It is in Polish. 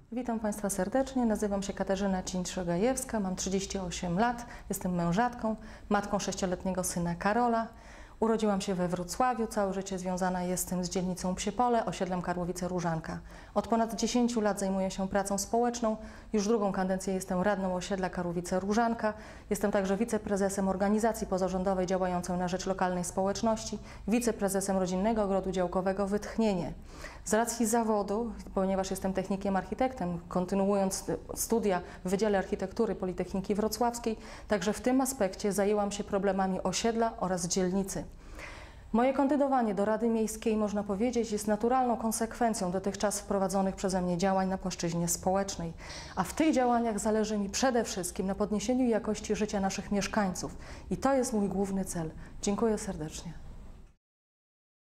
Witam Państwa serdecznie, nazywam się Katarzyna Cińszo-Gajewska, mam 38 lat, jestem mężatką, matką 6-letniego syna Karola. Urodziłam się we Wrocławiu, całe życie związana jestem z dzielnicą Psie Pole, osiedlem Karłowice-Różanka. Od ponad 10 lat zajmuję się pracą społeczną, już drugą kadencję jestem radną osiedla Karłowice-Różanka. Jestem także wiceprezesem organizacji pozarządowej działającej na rzecz lokalnej społeczności, wiceprezesem Rodzinnego Ogrodu Działkowego Wytchnienie. Z racji zawodu, ponieważ jestem technikiem architektem, kontynuując studia w Wydziale Architektury Politechniki Wrocławskiej, także w tym aspekcie zajęłam się problemami osiedla oraz dzielnicy. Moje kandydowanie do Rady Miejskiej, można powiedzieć, jest naturalną konsekwencją dotychczas wprowadzonych przeze mnie działań na płaszczyźnie społecznej. A w tych działaniach zależy mi przede wszystkim na podniesieniu jakości życia naszych mieszkańców. I to jest mój główny cel. Dziękuję serdecznie.